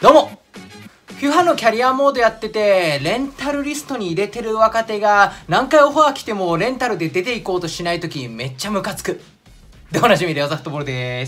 どうもFIFA のキャリアモードやってて、レンタルリストに入れてる若手が何回オファー来てもレンタルで出ていこうとしないときめっちゃムカつく。でおなじみレオザフットボールです。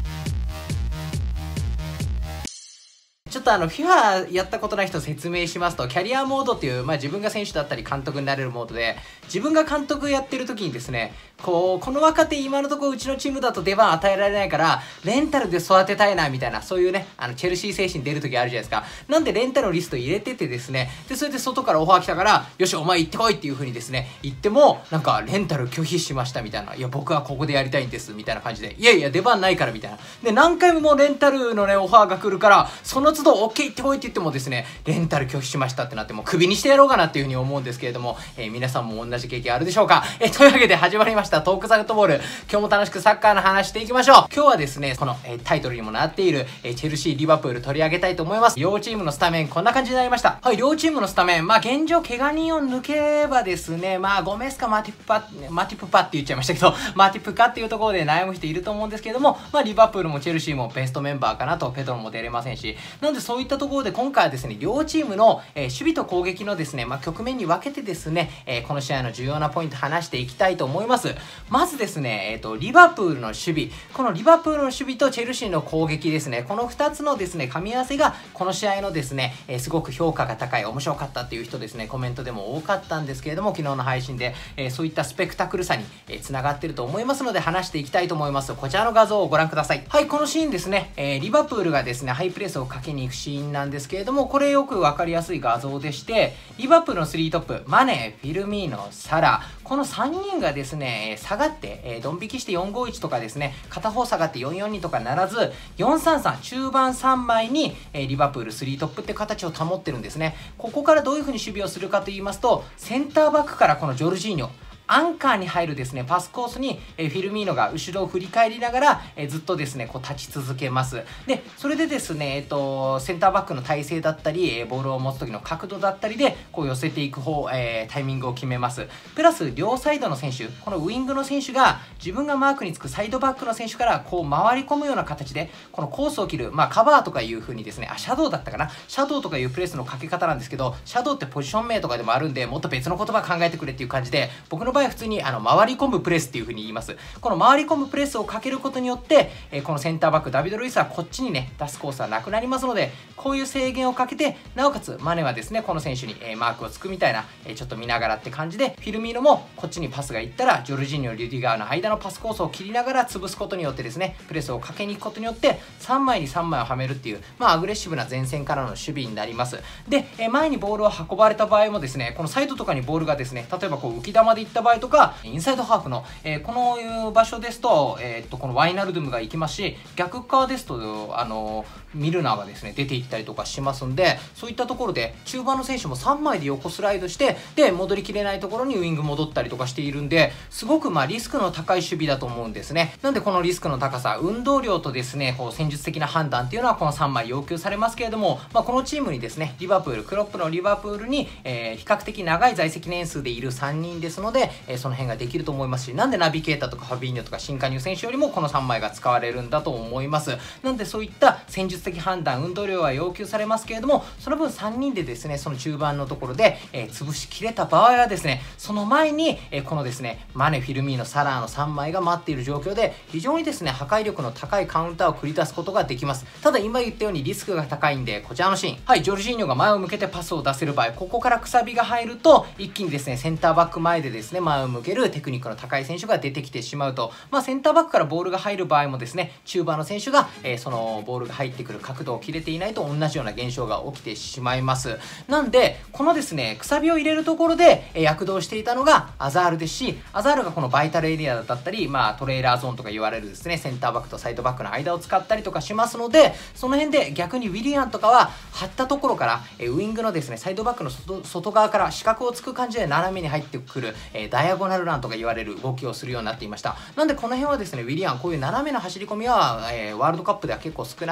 ちょっとFIFA やったことない人説明しますと、キャリアモードっていう、自分が選手だったり監督になれるモードで、自分が監督やってる時にですね、この若手今のところうちのチームだと出番与えられないから、レンタルで育てたいなみたいな、そういうね、チェルシー精神出る時あるじゃないですか。なんでレンタルのリスト入れててですね、で、それで外からオファー来たから、よし、お前行ってこいっていう風にですね、言っても、なんか、レンタル拒否しましたみたいな、いや、僕はここでやりたいんです、みたいな感じで、いやいや、出番ないからみたいな。で、何回もレンタルのね、オファーが来るから、その都度、OK 行ってこいって言ってもですね、レンタル拒否しましたってなっても、クビにしてやろうかなっていう風に思うんですけれども、皆さんも同じ経験あるでしょうか。というわけで始まりました、トークザフットボール。今日も楽しくサッカーの話していきましょう。今日はですね、この、タイトルにもなっている、チェルシー、リバプール取り上げたいと思います。両チームのスタメン、こんな感じになりました。はい、両チームのスタメン、現状、怪我人を抜ければですね、ゴメスかマティプパって言っちゃいましたけど、マティプかっていうところで悩む人いると思うんですけれども、リバプールもチェルシーもベストメンバーかなと、ペドロも出れませんし、なのでそういったところで今回はですね、両チームの、守備と攻撃のですね、局面に分けてですね、この試合の重要なポイント話していきたいと思います。まずですね、リバプールの守備。このリバプールの守備とチェルシーの攻撃ですね。この2つのですね、噛み合わせが、この試合のですね、すごく評価が高い、面白かったっていう人ですね、コメントでも多かったんですけれども、昨日の配信で、そういったスペクタクルさに、繋がってると思いますので、話していきたいと思います。こちらの画像をご覧ください。はい、このシーンですね、リバプールがですね、ハイプレスをかけに行くシーンなんですけれども、これよくわかりやすい画像でして、リバプールの3トップ、マネ、フィルミーノ、サラ、この3人がですね、下がって、ドン引きして451とかですね、片方下がって442とかならず、433、中盤3枚に、リバプール3トップって形を保ってるんですね。ここからどういう風に守備をするかと言いますと、センターバックからこのジョルジーニョ、アンカーに入るですね、パスコースに、フィルミーノが後ろを振り返りながら、ずっとですね、立ち続けます。で、それでですね、センターバックの体勢だったり、ボールを持つ時の角度だったりで、寄せていく方、タイミングを決めます。プラス、両サイドの選手、このウイングの選手が、自分がマークにつくサイドバックの選手から、回り込むような形で、このコースを切る、カバーとかいう風にですね、シャドウだったかな、シャドウとかいうプレスのかけ方なんですけど、シャドウってポジション名とかでもあるんで、もっと別の言葉考えてくれっていう感じで、僕の場合普通に回り込むプレスっていう風に言います。この回り込むプレスをかけることによって、このセンターバックダビド・ルイスはこっちにね出すコースはなくなりますので、こういう制限をかけて、なおかつマネはですねこの選手にマークをつくみたいな、ちょっと見ながらって感じで、フィルミーノもこっちにパスがいったらジョルジーニョ、リュディガーの間のパスコースを切りながら潰すことによってですね、プレスをかけに行くことによって3枚に3枚をはめるっていう、アグレッシブな前線からの守備になります。で、前にボールを運ばれた場合もですね、このサイドとかにボールがですね、例えば浮き球でいった場合とか、インサイドハーフの、この場所ですと、このワイナルドゥムが行きますし、逆側ですと、ミルナーがですね、出ていったりとかしますんで、そういったところで、中盤の選手も3枚で横スライドして、で、戻りきれないところにウイング戻ったりとかしているんで、すごくリスクの高い守備だと思うんですね。なんでこのリスクの高さ、運動量とですね、戦術的な判断っていうのはこの3枚要求されますけれども、このチームにですね、リバプール、クロップのリバプールに、比較的長い在籍年数でいる3人ですので、その辺ができると思いますし、なんでナビゲーターとかファビーニョとか新加入選手よりもこの3枚が使われるんだと思います。なんでそういった戦術的判断、運動量は要求されますけれども、その分3人でですね、その中盤のところで、潰しきれた場合はですね、その前に、このですね、マネ、フィルミーノ、サラーの3枚が待っている状況で、非常にですね、破壊力の高いカウンターを繰り出すことができます。ただ今言ったようにリスクが高いんで、こちらのシーン。はい、ジョルジーニョが前を向けてパスを出せる場合、ここからくさびが入ると、一気にですね、センターバック前でですね、前を向けるテクニックの高い選手が出てきてしまうと、センターバックからボールが入る場合もですね、中盤の選手が、そのボールが入ってくる角度を切れていないと同じような現象が起きてしまいます。なんで、このですね、くさびを入れるところで、躍動していたのがアザールですし、アザールがこのバイタルエリアだったり、トレーラーゾーンとか言われるですね、センターバックとサイドバックの間を使ったりとかしますので、その辺で逆にウィリアンとかは張ったところから、ウイングのですね、サイドバックの外側から四角をつく感じで斜めに入ってくる、ダイアゴナルランとか言われる動きをするようになっていました。なんでこの辺はですね、ウィリアン、こういう斜めの走り込みは、ワールドカップでは結構少なくてです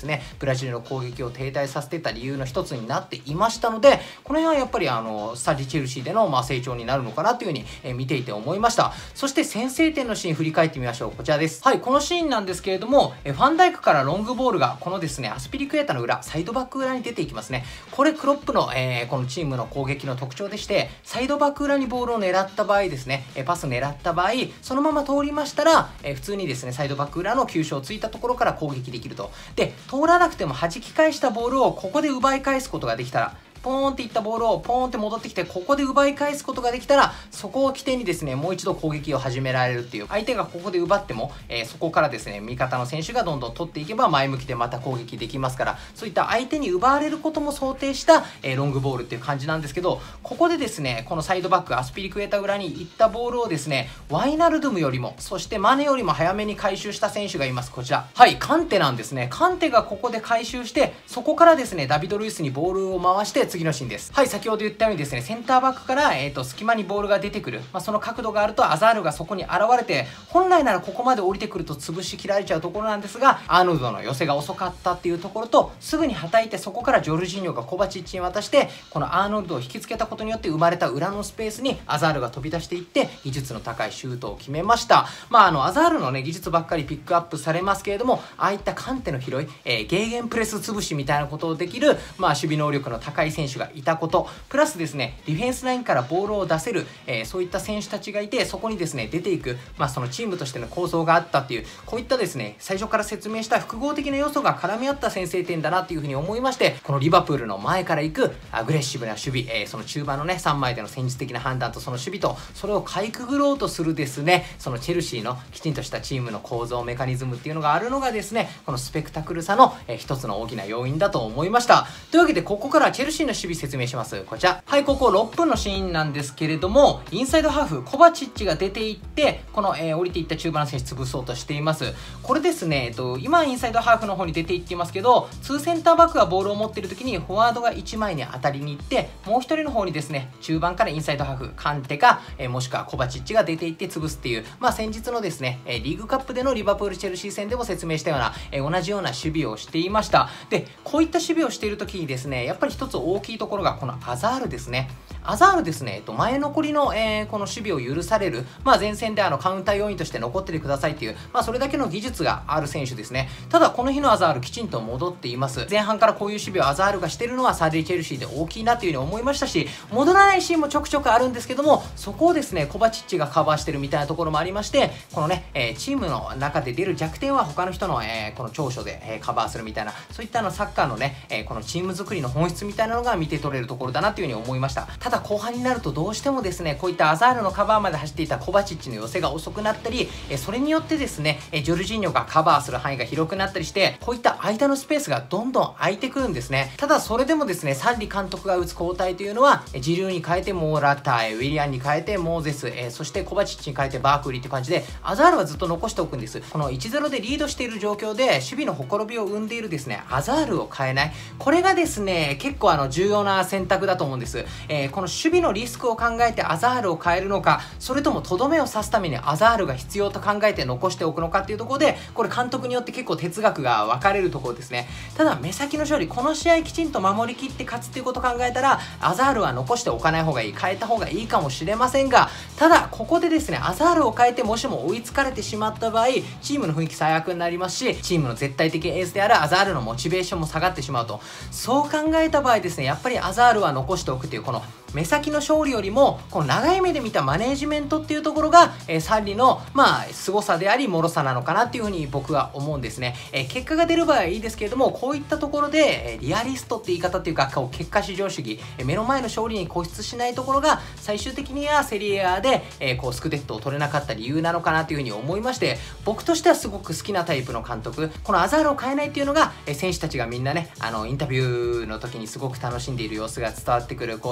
ね、ブラジルの攻撃を停滞させてた理由の一つになっていましたので、この辺はやっぱりスタッドチェルシーでの成長になるのかなというふうに見ていて思いました。そして先制点のシーン振り返ってみましょう。こちらです。はい、このシーンなんですけれども、ファンダイクからロングボールがこのですね、アスピリクエタの裏、サイドバック裏に出ていきますね。これクロップの、このチームの攻撃の特徴でして、サイドバック裏にボールを狙った場合ですね、パス狙った場合、そのまま通りましたら、普通にですね、サイドバック裏の急所をついたところから攻撃できると。で、通らなくても弾き返したボールをここで奪い返すことができたら、ポーンっていったボールをポーンって戻ってきて、ここで奪い返すことができたら、そこを起点にですね、もう一度攻撃を始められるっていう、相手がここで奪っても、そこからですね、味方の選手がどんどん取っていけば前向きでまた攻撃できますから、そういった相手に奪われることも想定した、ロングボールっていう感じなんですけど、ここでですね、このサイドバック、アスピリクエタ裏に行ったボールをですね、ワイナルドゥムよりも、そしてマネよりも早めに回収した選手がいます。こちら。はい、カンテなんですね。カンテがここで回収して、そこからですね、ダビド・ルイスにボールを回して次のシーンです。はい、先ほど言ったようにですね、センターバックから、隙間にボールが出てくる。その角度があるとアザールがそこに現れて、本来ならここまで降りてくると潰しきられちゃうところなんですが、アーノルドの寄せが遅かったっていうところと、すぐに叩いてそこからジョルジーニョがコバチッチに渡して、このアーノルドを引きつけたことによって生まれた裏のスペースにアザールが飛び出していって、技術の高いシュートを決めました。アザールのね、技術ばっかりピックアップされますけれども、ああいったカンテの拾い、ゲーゲンプレス潰しみたいなことをできる、守備能力の高い選手がいたこと、プラスですね、ディフェンスラインからボールを出せる、そういった選手たちがいて、そこにですね、出ていく、そのチームとしての構想があったっていう、こういったですね、最初から説明した複合的な要素が絡み合った先制点だなっていうふうに思いまして、このリバプールの前から行くアグレッシブな守備、その中盤のね、3枚での戦術的な判断とその守備と、それをかいくぐろうとするですね、そのチェルシーのきちんとしたチームの構造、メカニズムっていうのがあるのがですね、このスペクタクルさの、一つの大きな要因だと思いました。というわけで、ここからチェルシーの守備説明します。こちら。はい、ここ6分のシーンなんですけれども、インサイドハーフ、コバチッチが出ていって、この、降りていった中盤の選手潰そうとしています。これですね、今インサイドハーフの方に出ていっていますけど、2センターバックがボールを持っている時にフォワードが1枚に当たりに行って、もう1人の方にですね、中盤からインサイドハーフ、カンテか、もしくはコバチッチが出ていって潰すっていう、先日のですね、リーグカップでのリバプール・チェルシー戦でも説明したような、同じような守備をしていました。で、こういった守備をしている時にですね、やっぱり一つ大きいところがこのアザールですね。アザールですね、前残りの、この守備を許される、前線でカウンター要員として残っててくださいっていう、それだけの技術がある選手ですね。ただ、この日のアザールきちんと戻っています。前半からこういう守備をアザールがしてるのはサディ・チェルシーで大きいなというふうに思いましたし、戻らないシーンもちょくちょくあるんですけども、そこをですね、コバチッチがカバーしてるみたいなところもありまして、このね、チームの中で出る弱点は他の人の、この長所で、カバーするみたいな、そういったサッカーのね、このチーム作りの本質みたいなのが見て取れるところだなというふうに思いました。ただ、後半になるとどうしてもですね、こういったアザールのカバーまで走っていたコバチッチの寄せが遅くなったり、それによってですね、ジョルジーニョがカバーする範囲が広くなったりして、こういった間のスペースがどんどん空いてくるんですね。ただそれでもですね、サンリ監督が打つ交代というのは、ジルーに変えてモーラタイ、ウィリアンに変えてモーゼス、そしてコバチッチに変えてバークリーって感じで、アザールはずっと残しておくんです。この 1-0 でリードしている状況で、守備のほころびを生んでいるですね、アザールを変えない。これがですね、結構重要な選択だと思うんです。この守備のリスクを考えてアザールを変えるのか、それともとどめを刺すためにアザールが必要と考えて残しておくのかっていうところで、これ監督によって結構哲学が分かれるところですね。ただ目先の勝利、この試合きちんと守りきって勝つっていうことを考えたら、アザールは残しておかない方がいい、変えた方がいいかもしれませんが、ただここでですね、アザールを変えてもしも追いつかれてしまった場合、チームの雰囲気最悪になりますし、チームの絶対的エースであるアザールのモチベーションも下がってしまうと。そう考えた場合ですね、やっぱりアザールは残しておくという、この目先の勝利よりもこの長い目で見たマネージメントっていうところが、サンリの凄さであり脆さなのかなっていうふうに僕は思うんですね。結果が出る場合はいいですけれども、こういったところで、リアリストって言い方っていうか、結果至上主義、目の前の勝利に固執しないところが最終的にはセリエ A で、スクデットを取れなかった理由なのかなというふうに思いまして、僕としてはすごく好きなタイプの監督、このアザールを変えないっていうのが、選手たちがみんなね、インタビューの時にすごく楽しんでいる様子が伝わってくる、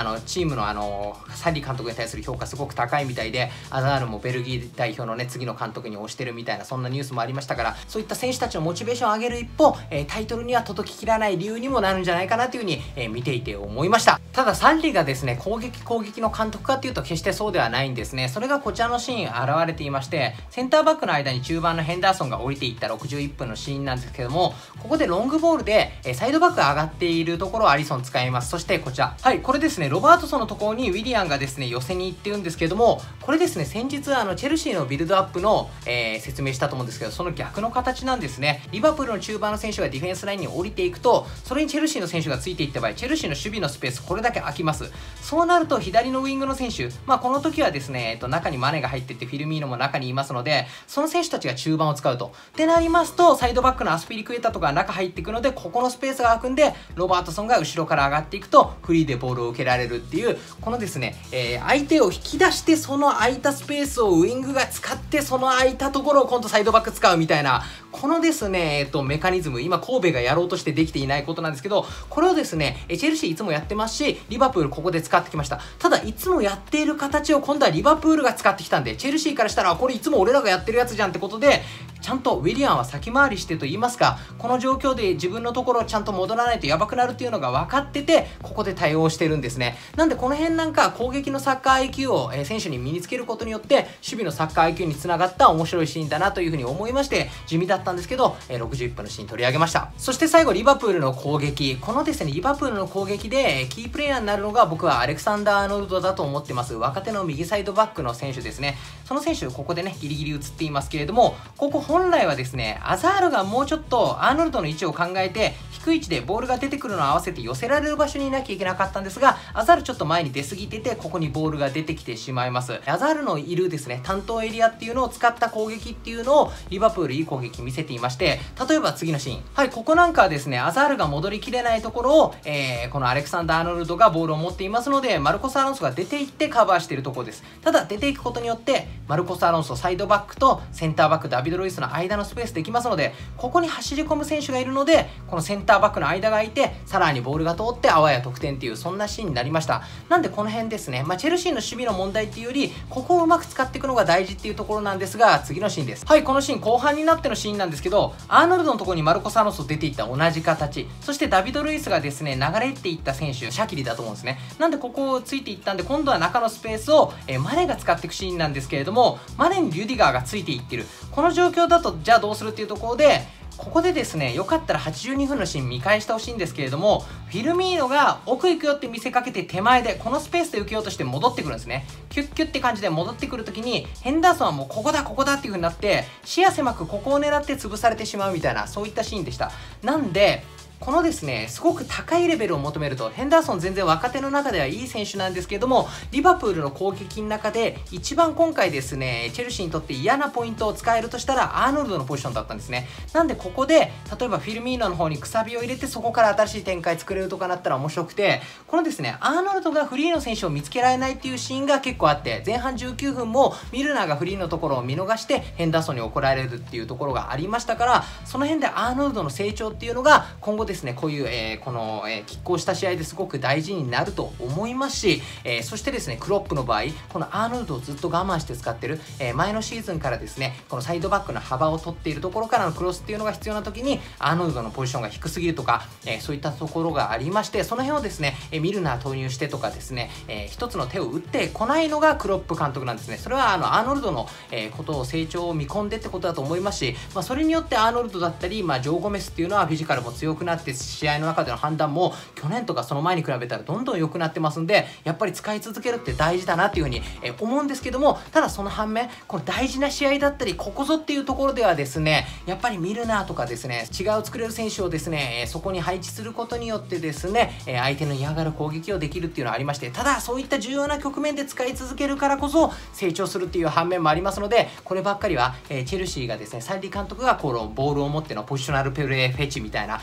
チームのサリー監督に対する評価すごく高いみたいで、アザールもベルギー代表のね、次の監督に推してるみたいな、そんなニュースもありましたから、そういった選手たちのモチベーションを上げる一方、タイトルには届ききらない理由にもなるんじゃないかなというふうに、見ていて思いました。ただ、サリーがですね、攻撃の監督かっていうと決してそうではないんですね。それがこちらのシーン現れていまして、センターバックの間に中盤のヘンダーソンが降りていった61分のシーンなんですけども、ここでロングボールで、サイドバックが上がっているところをアリソン使います。そしてこちら。はい、これですね、ロバートソンのところにウィリアンがですね、寄せに行ってるんですけども、これですね、先日チェルシーのビルドアップの、説明したと思うんですけど、その逆の形なんですね。リバプールの中盤の選手がディフェンスラインに降りていくと、それにチェルシーの選手がついていった場合、チェルシーの守備のスペース、これだけ空きます。そうなると、左のウィングの選手、この時はですね、中にマネが入っていって、フィルミーノも中にいますので、その選手たちが中盤を使うと。ってなりますと、サイドバックのアスピリクエタとか中入っていくので、ここのスペースが空くんで、ロバートソンが後ろから上がっていくと、フリーでボールを受けられるっていう、このですね、相手を引き出して、その空いたスペースをウィングが使って、その空いたところを今度サイドバック使うみたいな、このですね、メカニズム、今神戸がやろうとしてできていないことなんですけど、これをですね、チェルシーいつもやってますし、リバプールここで使ってきました。ただ、いつもやっている形を今度はリバプールが使ってきたんで、チェルシーからしたら、これいつも俺らがやってるやつじゃんってことで、ちゃんとウィリアンは先回りしてと言いますか、この状況で自分のところをちゃんと戻らないとやばくなるっていうのが分かってて、ここで対応してるんですね。なんでこの辺なんか攻撃のサッカー IQ を選手に身につけることによって、守備のサッカー IQ につながった面白いシーンだなというふうに思いまして、地味だったんですけど、61分のシーン取り上げました。そして最後、リバプールの攻撃。このですね、リバプールの攻撃でキープレイヤーになるのが僕はアレクサンダー・アーノルドだと思ってます。若手の右サイドバックの選手ですね。その選手、ここでね、ギリギリ映っていますけれども、ここ本来はですね、アザールがもうちょっとアーノルドの位置を考えて、低い位置でボールが出てくるのを合わせて寄せられる場所にいなきゃいけなかったんですが、アザールちょっと前に出過ぎてて、ここにボールが出てきてしまいます。アザールのいるですね、担当エリアっていうのを使った攻撃っていうのを、リバプールいい攻撃見せていまして、例えば次のシーン。はい、ここなんかはですね、アザールが戻りきれないところを、このアレクサンダー・アーノルドがボールを持っていますので、マルコス・アロンソが出ていってカバーしているところです。ただ、出ていくことによって、マルコス・アロンソ、サイドバックとセンターバック、ダビド・ロイスの間のスペースできますので、ここに走り込む選手がいるので、このセンターバックの間が空いて、さらにボールが通ってあわや得点っていう、そんなシーンになりました。なんでこの辺ですね、チェルシーの守備の問題っていうより、ここをうまく使っていくのが大事っていうところなんですが、次のシーンです。はい、このシーン後半になってのシーンなんですけど、アーノルドのところにマルコス・アロンソ出ていった同じ形、そしてダビド・ルイスがですね、流れていった選手、シャキリだと思うんですね。なんでここをついていったんで、今度は中のスペースを、マネが使っていくシーンなんですけれども、マネにリュディガーがついていってる。この状況だと、じゃあどうするっていうところで、ここでですね、よかったら82分のシーン見返してほしいんですけれども、フィルミーノが奥行くよって見せかけて手前で、このスペースで受けようとして戻ってくるんですね。キュッキュッって感じで戻ってくるときに、ヘンダーソンはもうここだ、ここだっていう風になって、視野狭くここを狙って潰されてしまうみたいな、そういったシーンでした。なんで、このですね、すごく高いレベルを求めると、ヘンダーソン全然若手の中ではいい選手なんですけれども、リバプールの攻撃の中で一番今回ですね、チェルシーにとって嫌なポイントを使えるとしたら、アーノルドのポジションだったんですね。なんでここで、例えばフィルミーノの方にくさびを入れて、そこから新しい展開作れるとかなったら面白くて、このですね、アーノルドがフリーの選手を見つけられないっていうシーンが結構あって、前半19分もミルナーがフリーのところを見逃して、ヘンダーソンに怒られるっていうところがありましたから、その辺でアーノルドの成長っていうのが、今後ですね、こういう、この、拮抗した試合ですごく大事になると思いますし、そしてですね、クロップの場合、このアーノルドをずっと我慢して使ってる、前のシーズンからですね、このサイドバックの幅を取っているところからのクロスっていうのが必要な時に、アーノルドのポジションが低すぎるとか、そういったところがありまして、その辺をですね、ミルナー投入してとかですね、一つの手を打ってこないのがクロップ監督なんですね。それはアーノルドの、ことを成長を見込んでってことだと思いますし、それによってアーノルドだったり、ジョー・ゴメスっていうのはフィジカルも強くなって、試合の中での判断も去年とかその前に比べたらどんどん良くなってますんで、やっぱり使い続けるって大事だなっていうふうに思うんですけども、ただその反面、この大事な試合だったり、ここぞっていうところではですね、やっぱりミルナーとかですね、違う作れる選手をですね、そこに配置することによってですね、相手の嫌がる攻撃をできるっていうのはありまして、ただそういった重要な局面で使い続けるからこそ成長するっていう反面もありますので、こればっかりは、チェルシーがですね、サリー監督がこのボールを持ってのポジショナルプレーフェチみたいな、攻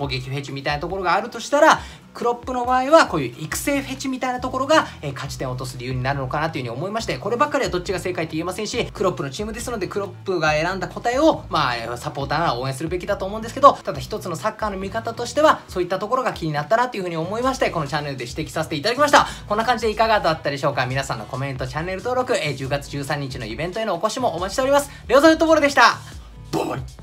撃フェチみたいなところがあるとしたら、クロップの場合はこういう育成フェチみたいなところが、勝ち点を落とす理由になるのかなというふうに思いまして、こればっかりはどっちが正解って言えませんし、クロップのチームですのでクロップが選んだ答えをサポーターなら応援するべきだと思うんですけど、ただ一つのサッカーの見方としてはそういったところが気になったなというふうに思いまして、このチャンネルで指摘させていただきました。こんな感じでいかがだったでしょうか。皆さんのコメント、チャンネル登録、10月13日のイベントへのお越しもお待ちしております。レオザフットボールでした。ボイ